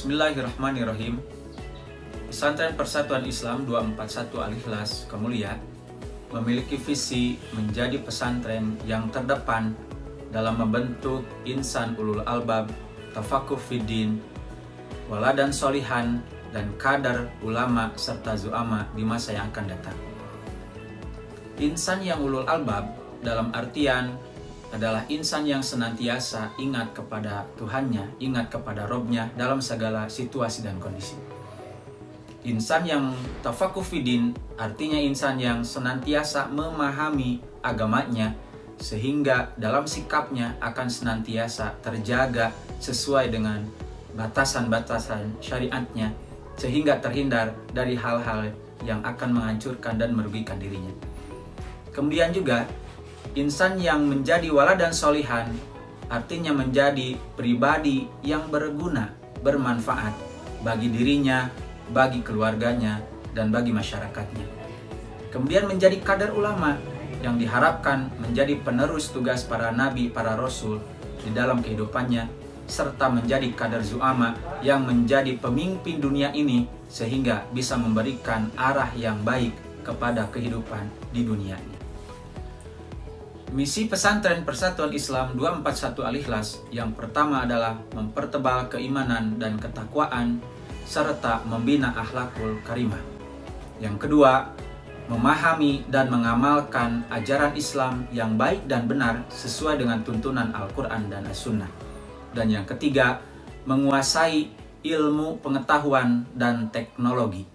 Bismillahirrahmanirrahim. Pesantren Persatuan Islam 241 Al-Ikhlas Kemuliaan memiliki visi menjadi pesantren yang terdepan dalam membentuk insan ulul albab, tafakuh fiddin, waladan solihan, dan kadar ulama serta zu'ama di masa yang akan datang. Insan yang ulul albab dalam artian adalah insan yang senantiasa ingat kepada Tuhannya, ingat kepada Robnya dalam segala situasi dan kondisi. Insan yang tafakuh fiddin artinya insan yang senantiasa memahami agamanya sehingga dalam sikapnya akan senantiasa terjaga sesuai dengan batasan-batasan syariatnya sehingga terhindar dari hal-hal yang akan menghancurkan dan merugikan dirinya. Kemudian juga insan yang menjadi waladan solihan artinya menjadi pribadi yang berguna, bermanfaat bagi dirinya, bagi keluarganya, dan bagi masyarakatnya. Kemudian menjadi kadar ulama yang diharapkan menjadi penerus tugas para nabi, para rasul di dalam kehidupannya, serta menjadi kadar zu'ama yang menjadi pemimpin dunia ini sehingga bisa memberikan arah yang baik kepada kehidupan di dunia ini. Misi Pesantren Persatuan Islam 241 Al-Ikhlas yang pertama adalah mempertebal keimanan dan ketakwaan serta membina akhlakul karimah. Yang kedua, memahami dan mengamalkan ajaran Islam yang baik dan benar sesuai dengan tuntunan Al-Quran dan As-Sunnah. Dan yang ketiga, menguasai ilmu pengetahuan dan teknologi.